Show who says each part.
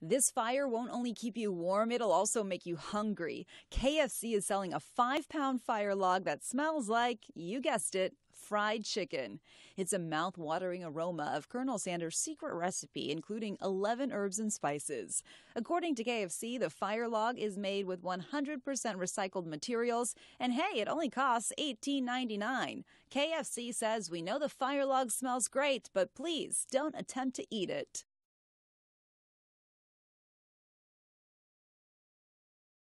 Speaker 1: This fire won't only keep you warm, it'll also make you hungry. KFC is selling a 5-pound fire log that smells like, you guessed it, fried chicken. It's a mouth-watering aroma of Colonel Sanders' secret recipe, including 11 herbs and spices. According to KFC, the fire log is made with 100% recycled materials, and hey, it only costs $18.99. KFC says, "We know the fire log smells great, but please don't attempt to eat it."